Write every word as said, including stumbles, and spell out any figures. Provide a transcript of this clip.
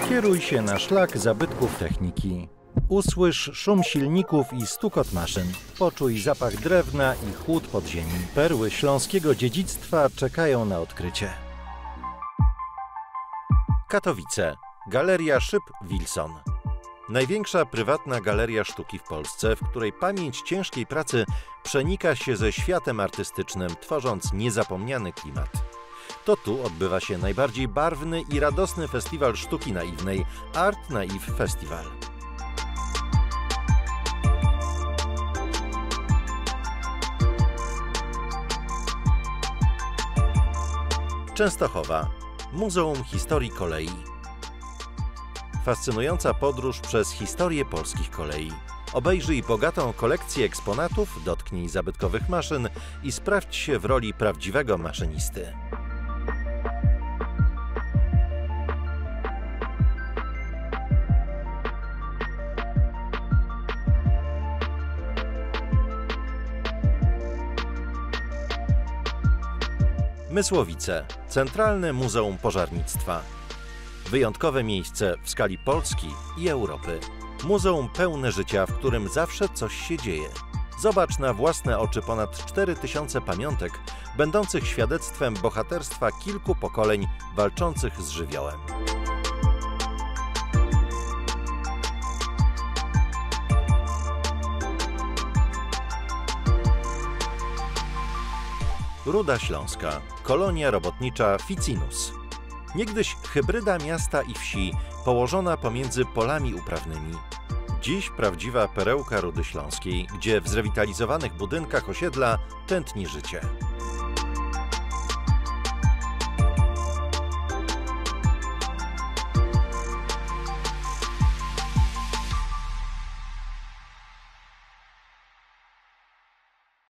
Kieruj się na szlak zabytków techniki. Usłysz szum silników i stukot maszyn. Poczuj zapach drewna i chłód podziemi. Perły śląskiego dziedzictwa czekają na odkrycie. Katowice. Galeria Szyb Wilson. Największa prywatna galeria sztuki w Polsce, w której pamięć ciężkiej pracy przenika się ze światem artystycznym, tworząc niezapomniany klimat. To tu odbywa się najbardziej barwny i radosny festiwal sztuki naiwnej Art Naive Festival. Częstochowa. Muzeum Historii Kolei. Fascynująca podróż przez historię polskich kolei. Obejrzyj bogatą kolekcję eksponatów, dotknij zabytkowych maszyn i sprawdź się w roli prawdziwego maszynisty. Mysłowice. Centralne Muzeum Pożarnictwa. Wyjątkowe miejsce w skali Polski i Europy. Muzeum pełne życia, w którym zawsze coś się dzieje. Zobacz na własne oczy ponad cztery tysiące pamiątek, będących świadectwem bohaterstwa kilku pokoleń walczących z żywiołem. Ruda Śląska. Kolonia robotnicza Ficinus. Niegdyś hybryda miasta i wsi, położona pomiędzy polami uprawnymi. Dziś prawdziwa perełka Rudy Śląskiej, gdzie w zrewitalizowanych budynkach osiedla tętni życie.